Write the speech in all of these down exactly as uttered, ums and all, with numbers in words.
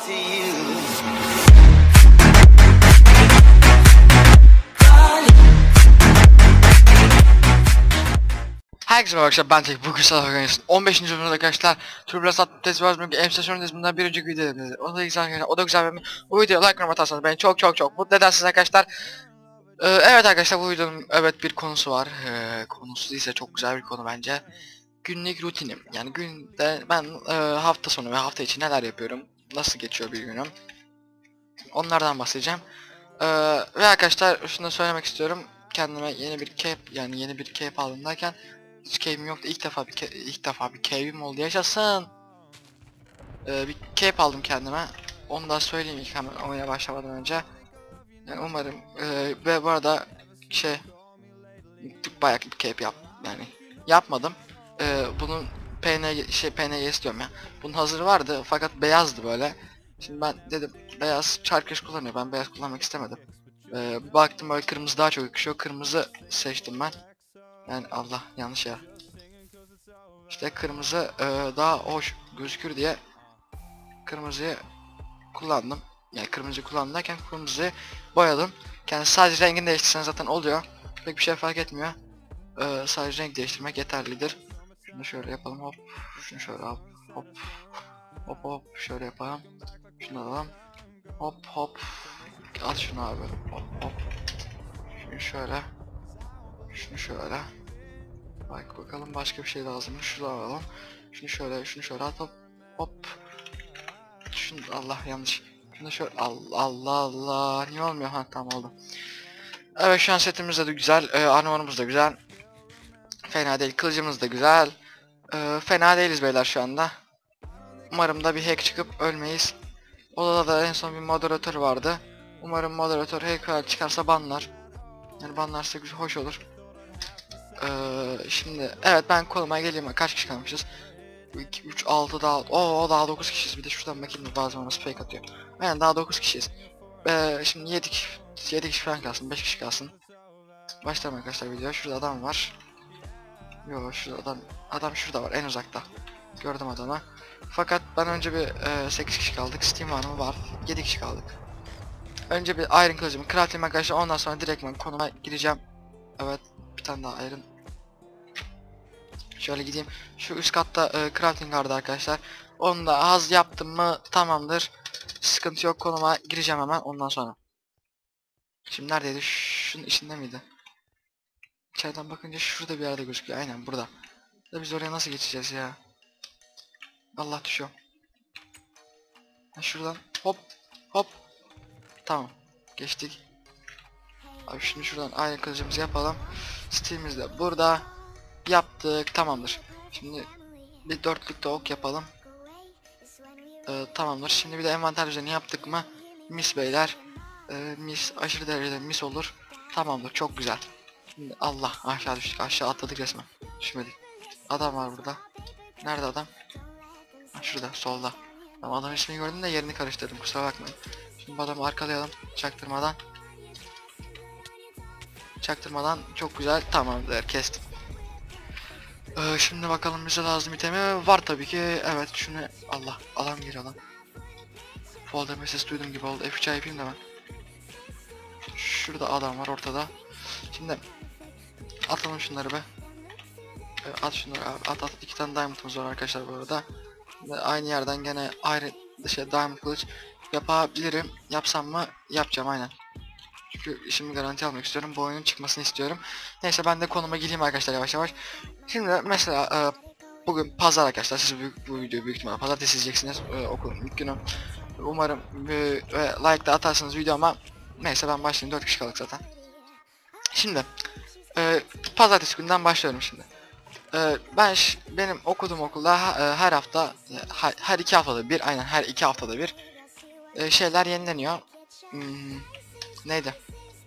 to you. Herkese merhaba arkadaşlar, ben Tek. Bugün sabah organizasyon on beşinci bölümde arkadaşlar Turbulence adlı testi var. Bugün emülasyon bundan bir önceki videoda. O da güzel arkadaşlar, o da güzel bir bu videoya like atarsanız beni çok çok çok mutlu edersiniz arkadaşlar. Ee, evet arkadaşlar, bu videonun evet bir konusu var. Ee, konusu ise çok güzel bir konu bence. Günlük rutinim, yani günde ben e, hafta sonu ve hafta içi neler yapıyorum, nasıl geçiyor bir günüm, onlardan bahsedeceğim. Ee, ve arkadaşlar şunu da söylemek istiyorum, kendime yeni bir cape, yani yeni bir cape aldım derken hiç cape'im yoktu, ilk defa bir ilk defa bir cape'im oldu, yaşasın. Ee, bir cape aldım kendime, onu da söyleyeyim ilk hemen oyuna başlamadan önce. Yani umarım e, ve bu arada şey bayağı bir cape yap, yani yapmadım. Ee, bunun P N G şey P N G istiyorum ya. Bunun hazırı vardı fakat beyazdı böyle. Şimdi ben dedim beyaz çarkış kullanıyor, ben beyaz kullanmak istemedim. Ee, baktım böyle kırmızı daha çok yakışıyor, kırmızı seçtim ben. Yani Allah, yanlış ya. İşte kırmızı e, daha hoş gözükür diye kırmızıyı kullandım. Yani kırmızı kullandım derken kırmızıyı boyadım. Yani sadece rengini değiştirsen zaten oluyor. Pek bir şey fark etmiyor. Ee, sadece renk değiştirmek yeterlidir. Şunu şöyle yapalım, hop. Şunu şöyle hop hop hop hop şöyle yapalım. Şunu alalım. Hop hop. Al şunu abi. Hop hop. Şunu şöyle. Şunu şöyle. Bak bakalım başka bir şey lazım mı? Şunu alalım. Şunu şöyle, şunu şöyle at, hop hop. Şunu, Allah yanlış. Şunu şöyle, Allah Allah Allah. Niye olmuyor? Ha tamam oldu. Evet, şu an setimiz de güzel. Ee, armorumuz da güzel. Fena değil. Kılıcımız da güzel. Ee, fena değiliz beyler şu anda. Umarım da bir hack çıkıp ölmeyiz. Odada da en son bir moderatör vardı. Umarım moderatör hack çıkarsa banlar. Yani banlarsa güzel, hoş olur. Ee, şimdi evet, ben konuma geleyim. Kaç kişi kalmışız? iki, üç, altı daha. Oo, daha dokuz kişiyiz. Bir de şuradan bakayım, bazen ona fake atıyor. Yani daha dokuz kişiyiz. Ee, şimdi yedi kişi falan kalsın, beş kişi kalsın. Başlayalım arkadaşlar video. Şurada adam var. Yo, şurada adam. Adam şurada var, en uzakta. Gördüm adamı. Fakat ben önce bir e, sekiz kişi kaldık. Steam var mı? Var. yedi kişi kaldık. Önce bir iron kılıcımı craftlayayım arkadaşlar. Ondan sonra direktman konuma gireceğim. Evet, bir tane daha iron. Şöyle gideyim. Şu üst katta e, crafting vardı arkadaşlar. Onu da az yaptım mı tamamdır. Sıkıntı yok, konuma gireceğim hemen ondan sonra. Şimdi neredeydi? Şunun içinde miydi? İçeriden bakınca şurada bir yerde gözüküyor. Aynen burada. Da biz oraya nasıl geçeceğiz ya? Allah, düşüyor. Ha, şuradan hop hop. Tamam. Geçtik. Abi şimdi şuradan aynı kılıcımızı yapalım. Steam'imiz de burada. Yaptık, tamamdır. Şimdi bir dörtlükte ok yapalım. Ee, tamamdır. Şimdi bir de envanter düzeni yaptık mı? Mis beyler. Ee, mis, aşırı derecede mis olur. Tamamdır, çok güzel. Şimdi Allah, aşağı düştük, aşağı atladık resmen. Düşmedik. Adam var burada. Nerede adam? Ha, şurada solda. Tamam, adamın ismini gördüm de yerini karıştırdım, kusura bakmayın. Şimdi adamı arkalayalım çaktırmadan. Çaktırmadan, çok güzel, tamamdır, kestim. Ee, şimdi bakalım bize lazım itemi var tabii ki. Evet, şunu Allah, adam geliyor lan. Fall damage ses duydum gibi oldu. F üç yapayım da ben. Şurada adam var ortada. Şimdi atalım şunları be. Ee, at şunları abi, at at. İki tane diamond'ımız var arkadaşlar bu arada. Şimdi aynı yerden gene ayrı şey diamond kılıç yapabilirim. Yapsam mı? Yapacağım aynen. Çünkü işimi garanti almak istiyorum. Bu oyunun çıkmasını istiyorum. Neyse, ben de konuma gireyim arkadaşlar yavaş yavaş. Şimdi mesela e, bugün pazar arkadaşlar. Siz bu, bu videoyu büyük ihtimalle pazartesi izleyeceksiniz. E, okulun ilk günü. Umarım e, e, like de atarsınız videoma. Neyse, ben başlayayım. dört kişi kaldık zaten. Şimdi e, pazartesi günden başlıyorum şimdi. E, ben benim okuduğum okulda e, her hafta her, her iki haftada bir, aynen her iki haftada bir e, şeyler yenileniyor. Hmm, neydi?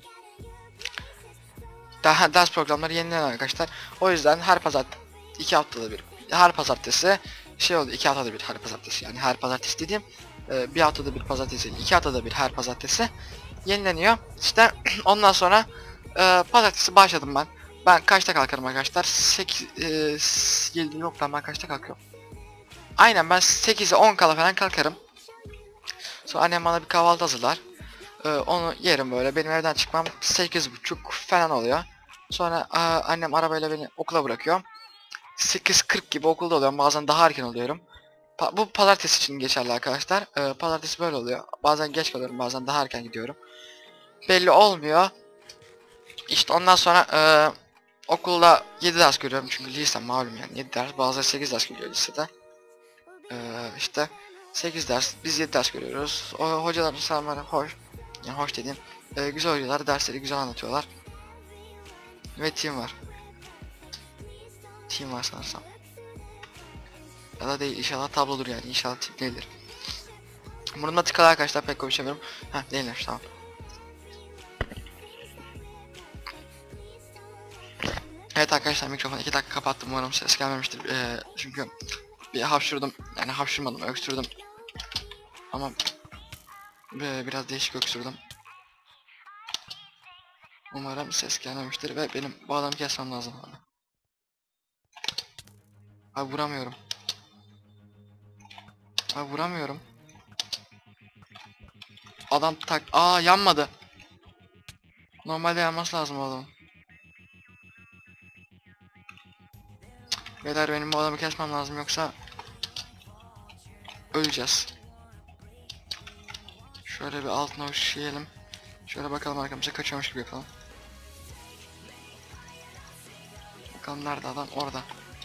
Daha ders programları yenileniyor arkadaşlar. O yüzden her pazar iki haftada bir, her pazartesi şey oldu, iki haftada bir her pazartesi, yani her pazartesi dediğim e, bir haftada bir pazartesi, iki haftada bir her pazartesi yenileniyor. İşte ondan sonra e, pazartesi başladım ben. Ben kaçta kalkarım arkadaşlar? sekiz yedi yok lan, ben kaçta kalkıyorum? Aynen, ben sekize on kala falan kalkarım. Sonra annem bana bir kahvaltı hazırlar. Ee, onu yerim böyle. Benim evden çıkmam sekiz buçuk falan oluyor. Sonra e, annem arabayla beni okula bırakıyor. sekiz kırk gibi okulda oluyorum. Bazen daha erken oluyorum. Pa bu pazartesi için geçerli arkadaşlar. Ee, pazartesi böyle oluyor. Bazen geç kalıyorum, bazen daha erken gidiyorum. Belli olmuyor. İşte ondan sonra e, okulda yedi ders görüyorum çünkü lise malum yani yedi ders, bazıları sekiz ders görüyor lisede. Ee, işte sekiz ders, biz yedi ders görüyoruz. O hocalar insanlar hoş, yani hoş dediğim e, güzel hocalar, dersleri güzel anlatıyorlar. Ve team var. Team var sanırsam. Ya da değil, inşallah tablodur yani, inşallah team değildir. Burnumda tıkalı arkadaşlar, pek konuşamıyorum. Heh, değilmiş, tamam. Evet arkadaşlar, mikrofonu iki dakika kapattım, umarım ses gelmemiştir. Ee, çünkü bir hapşırdım, yani hapşırmadım, öksürdüm. Ama e, biraz değişik öksürdüm. Umarım ses gelmemiştir ve benim bu adamı kesmem lazım abi. Abi vuramıyorum. Abi vuramıyorum. Adam tak... Aa, yanmadı. Normalde yanması lazım o adamın. Beyler, benim bu adamı kesmem lazım, yoksa öleceğiz. Şöyle bir altına uçuşayalım. Şöyle bakalım, arkamıza kaçıyormuş gibi yapalım. Bakalım nerede adam? Orada.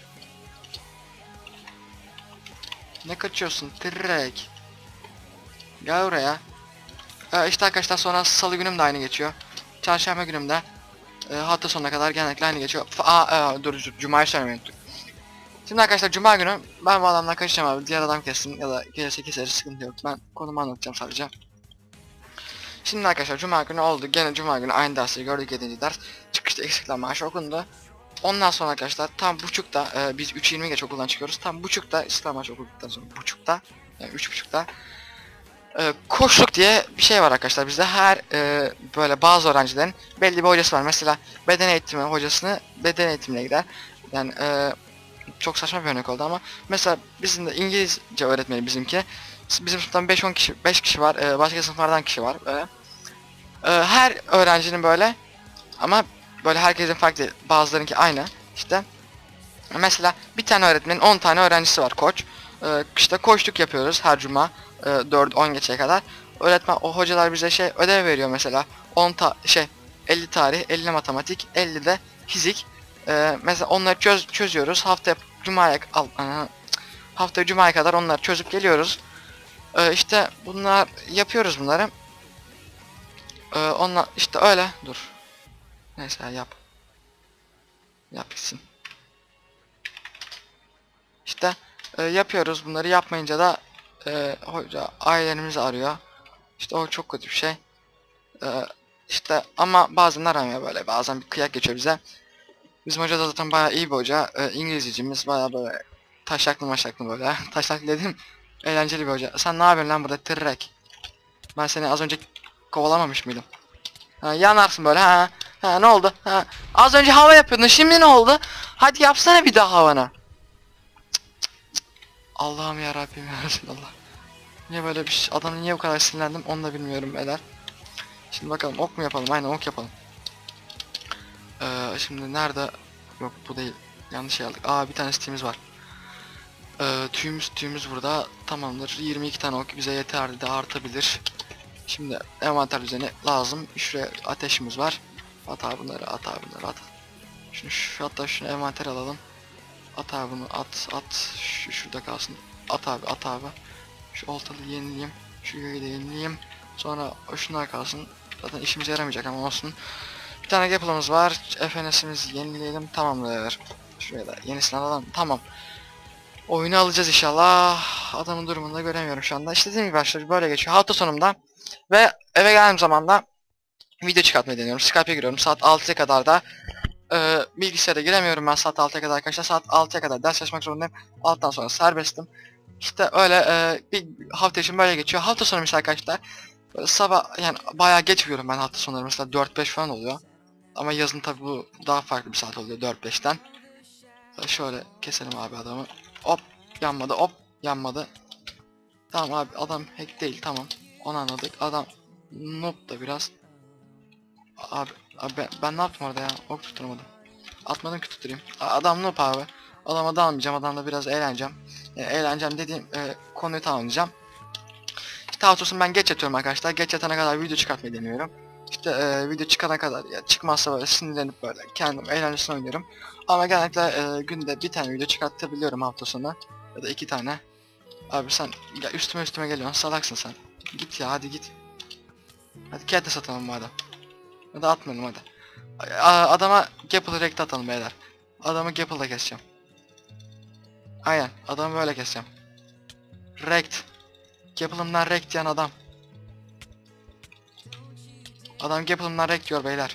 Ne kaçıyorsun? Trek. Gel oraya. Ee, işte arkadaşlar, sonra salı günüm de aynı geçiyor. Çarşamba günüm de e, hafta sonuna kadar genellikle aynı geçiyor. F Aa, e, dur, cumayı söylemeyi unuttuk. Şimdi arkadaşlar, cuma günü ben bu adamdan kaçacağım abi. Diğer adam kessin ya da gelirse keseriz, sıkıntı yok. Ben konumu anlatacağım sadece. Şimdi arkadaşlar, cuma günü oldu. Gene cuma günü aynı dersleri gördük, yedinci ders. Çıkışta eksikler maaşı okundu. Ondan sonra arkadaşlar tam buçukta e, biz üç yirmi geç okuldan çıkıyoruz. Tam buçukta istiklal marşı okuduktan sonra buçukta, yani üç buçukta e, koşluk diye bir şey var arkadaşlar bizde. Her e, böyle bazı öğrencilerin belli bir hocası var. Mesela beden eğitimi hocasını beden eğitimine gider. Yani e, çok saçma bir örnek oldu ama mesela bizim de İngilizce öğretmeni bizimki. Bizim sınıftan beş on kişi, beş kişi var. E, başka sınıflardan kişi var böyle. E, her öğrencinin böyle, ama böyle herkesin farklı, bazılarınki aynı işte. Mesela bir tane öğretmenin on tane öğrencisi var, koç. Ee, işte koçluk yapıyoruz her cuma e, dört on geçeye kadar. Öğretmen, o hocalar bize şey ödev veriyor mesela. on ta şey elli tarih, elli matematik, elli de fizik. Ee, mesela onları çöz çözüyoruz. Haftaya cumaya al ıı, haftaya cumaya kadar onları çözüp geliyoruz. Ee, işte bunlar yapıyoruz bunları. Ee, onlar işte öyle. Dur. Neyse, yap. Yap gitsin. İşte e, yapıyoruz bunları, yapmayınca da e, hoca ailelerimizi arıyor. İşte o çok kötü bir şey. E, işte ama bazen aramıyor, böyle bazen bir kıyak geçiyor bize. Bizim hoca da zaten bayağı iyi bir hoca. E, İngilizcemiz bayağı böyle taşaklı maşaklı böyle. Taşaklı dedim, eğlenceli bir hoca. Sen ne yapıyorsun lan burada tırrek? Ben seni az önce kovalamamış mıydım? Ha, yanarsın böyle, ha. Ha, ne oldu? Ha, az önce hava yapıyordun, şimdi ne oldu? Hadi yapsana bir daha havana. Allah'ım ya Rabbim ya Resulallah. Niye böyle bir şey, adam niye bu kadar sinirlendim onu da bilmiyorum beyler. Şimdi bakalım, ok mu yapalım? Aynen, ok yapalım. Ee, şimdi nerede? Yok, bu değil. Yanlış şey aldık. Aa, bir tane sitemiz var. Ee, tüyümüz tüyümüz burada. Tamamdır. yirmi iki tane ok bize yeterli, de artabilir. Şimdi envanter düzeni lazım. Şuraya ateşimiz var. At abi bunları, at abi bunları, at. Şunu şu, hatta şunu envanter alalım. At abi bunu, at at. Şu şurada kalsın. At abi, at abi. Şu oltalı yenileyim. Şu yayı da yenileyim. Sonra şunlar kalsın. Zaten işimize yaramayacak ama olsun. Bir tane Gapple'ımız var. F N S'imizi yenileyelim. Tamamdır. Şuraya da yenisini alalım. Tamam. Oyunu alacağız inşallah. Adamın durumunu da göremiyorum şu anda. İşte dediğim gibi arkadaşlar, böyle geçiyor. Hafta sonunda. Ve eve geldiğim zaman da video çıkartmayı deniyorum. Skype'e giriyorum. Saat altıya kadar da e, bilgisayara giremiyorum ben saat altıya kadar arkadaşlar. Saat altıya kadar ders çalışmak zorundayım. Alttan sonra serbestim. İşte öyle e, bir hafta için böyle geçiyor. Hafta sonu mesela arkadaşlar, böyle sabah, yani bayağı geç uyuyorum ben hafta sonları, mesela dört beş falan oluyor. Ama yazın tabi bu daha farklı bir saat oluyor, dört beşten. E, şöyle keselim abi adamı. Hop, yanmadı, hop, yanmadı. Tamam abi, adam hack değil, tamam. Onu anladık. Adam noob da biraz. Abi, abi ben, ben ne yaptım orada ya? Ok tutturamadım. Atmadım ki tutturayım. A- Adam noob abi. Adama dalmayacağım. Adamla biraz eğleneceğim. E, eğleneceğim dediğim e, konuyu tamamlayacağım. İşte hafta ben geç yatıyorum arkadaşlar. Geç yatana kadar video çıkartmayı deniyorum. İşte e, video çıkana kadar ya çıkmazsa böyle sinirlenip böyle kendim eğlencesine oynuyorum. Ama genellikle e, günde bir tane video çıkartabiliyorum hafta sonu. Ya da iki tane. Abi sen ya üstüme üstüme geliyorsun, salaksın sen. Git ya, hadi git. Hadi kete satalım madem. Ya da atmayalım hadi. A- Adama Gapple Rekt atalım beyler. Adamı Gapple'da keseceğim. Aynen, adamı böyle keseceğim. Rekt. Gapple'ımdan Rekt diyen adam. Adam Gapple'ımdan Rekt diyor beyler.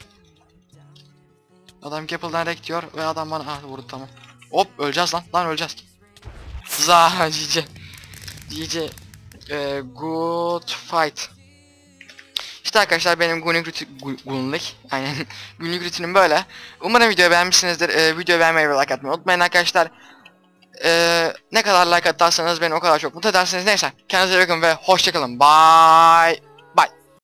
Adam Gapple'dan Rekt diyor ve adam bana ah vurdu, tamam. Hop öleceğiz lan, lan öleceğiz. Za G G. G G. Ee, good fight. İşte arkadaşlar benim günlük rutin, gu- günlük, aynen günlük rutinim böyle. Umarım videoyu beğenmişsinizdir. Ee, videoyu beğenmeyi ve like atmayı unutmayın arkadaşlar. Ee, ne kadar like atarsanız beni o kadar çok mutlu edersiniz. Neyse, kendinize iyi bakın ve hoşçakalın. Bye.